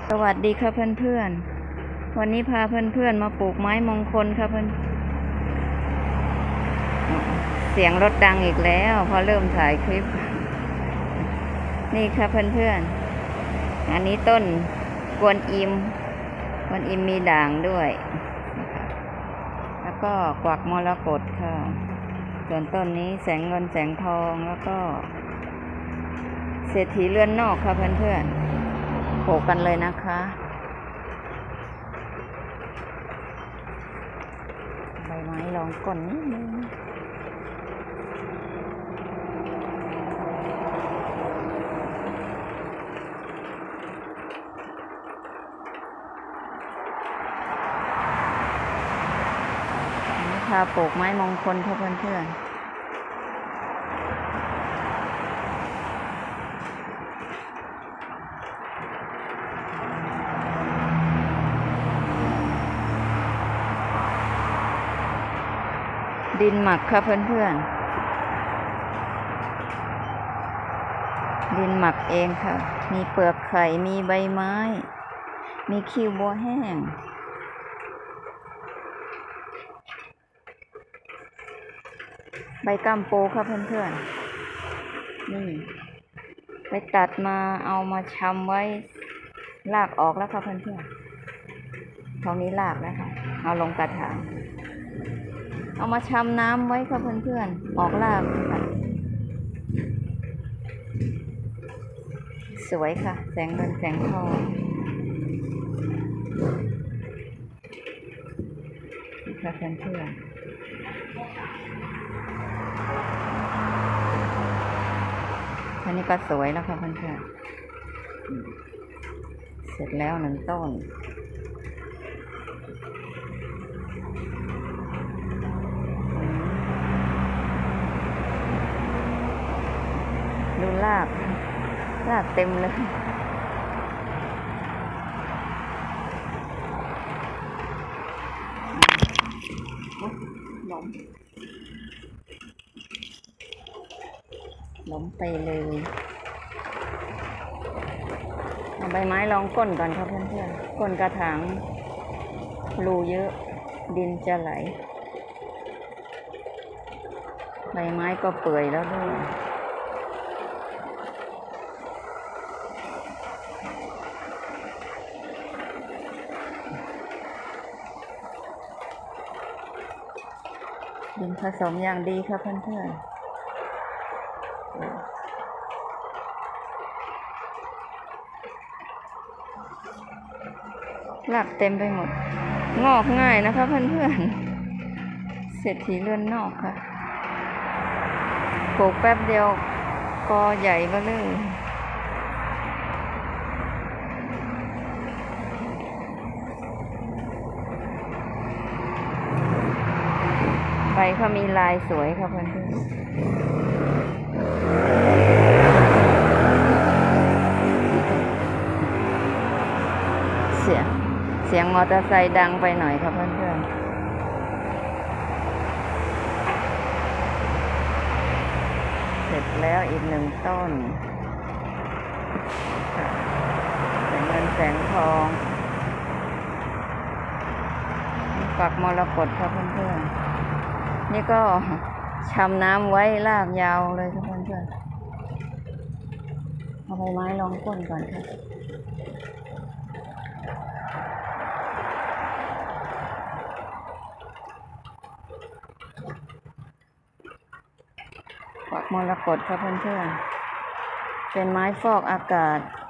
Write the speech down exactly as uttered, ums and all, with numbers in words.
สวัสดีค่ะเพื่อนๆวันนี้พาเพื่อนๆมาปลูกไม้มงคลค่ะเพื่อนเสียงรถดังอีกแล้วพอเริ่มถ่ายคลิปนี่ค่ะเพื่อนๆอันนี้ต้นกวนอิมกวนอิมมีด่างด้วยแล้วก็กวักมรกตค่ะส่วนต้นนี้แสงเงินแสงทองแล้วก็เศรษฐีเรือนนอกค่ะเพื่อนๆปลูกกันเลยนะคะใบไม้รองก้นนิดนึงนี่ค่ะปลูกไม้มงคลค่ะเพื่อนๆดินหมักค่ะเพื่อนๆดินหมักเองค่ะมีเปลือกไข่มีใบไม้มีขี้วัวแห้งใบกัมปูค่ะเพื่อนๆนี่ไปตัดมาเอามาชำไว้รากออกแล้วค่ะเพื่อนๆตรงนี้รากแล้วค่ะเอาลงกระถางเอามาชำน้ำไว้ค่ะเพื่อนๆออกรากค่ะสวยค่ะแสงเงินแสงทองค่ะเพื่อนๆอันนี้ก็สวยแล้วค่ะเพื่อนๆเสร็จแล้วหนึ่งต้นดูรากรากเต็มเลยล้มล้มไปเลยเอาใบไม้รองก้นก่อนครับเพื่อนๆก้นกระถางรูเยอะดินจะไหลใบไม้ก็เปื่อยแล้วด้วยดินผสมอย่างดีครับเพื่อนๆรากเต็มไปหมดงอกง่ายนะคะเพื่อนๆเศรษฐีเรือนนอกค่ะปลูกแป๊บเดียวกอใหญ่เบ้อเลยใบเขามีลายสวยค่ะเพื่อนๆเสียงเสียงมอเตอร์ไซค์ดังไปหน่อยค่ะเพื่อนๆเสร็จแล้วอีกหนึ่งต้นแสงเงินแสงทองฝักมรกตค่ะเพื่อนๆนี่ก็ชำน้ำไว้รากยาวเลยค่ะเพื่อนๆเอาใบไม้รองก้นก่อนค่ะฝักมรกตค่ะเพื่อนๆเป็นไม้ฟอกอากาศ